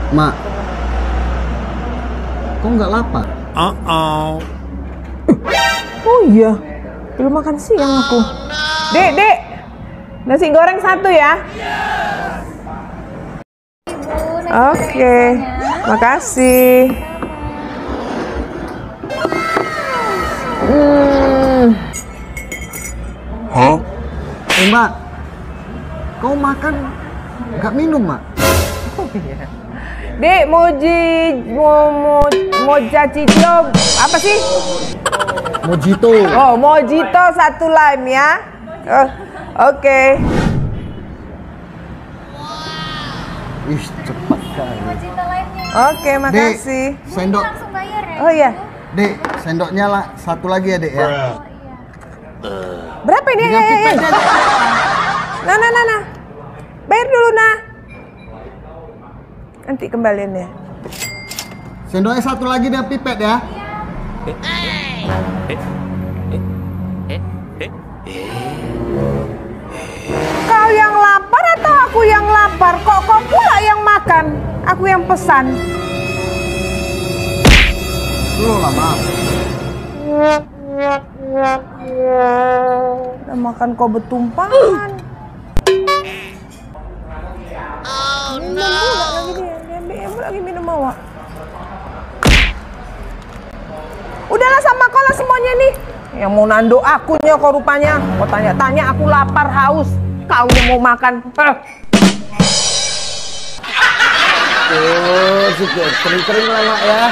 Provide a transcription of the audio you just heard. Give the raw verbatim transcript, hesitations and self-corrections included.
Mak, kok nggak lapar? Uh-oh. Oh iya, belum makan siang aku. Dek, dek, nasi goreng satu ya. Oke, makasih. Hmm. Hah? Eh, Mbak, kau makan nggak minum, Mak? Oh iya. Dek, moji, mo, mo, mojacito, apa sih? Mojito. Oh, mojito satu lime ya. Oh, oke. Okay. Ih, cepat kali. Mojito lainnya. Oke, makasih. Dek, sendok. Langsung bayar ya? Oh iya. Dek, sendoknya lah satu lagi ya, Dek ya. Berapa ini? Tinggal Ya, ya, ya. pipetnya aja. Nah, nah, nah, nah. Bayar dulu, nah. Nanti kembaliin ya. Sendoknya satu lagi dan pipet ya. Kau yang lapar atau aku yang lapar? Kok kau pula yang makan? Aku yang pesan. Lu lah, maaf. Udah makan kau bertumpangan. Oh, minum pula lagi dia. Dia ambil lagi minum awak. Udahlah sama kau lah semuanya nih. Yang mau nando akunya kau rupanya. Kau tanya-tanya aku lapar haus. Kau yang mau makan. Oh, syukur. Kering-kering lah, Mak ya.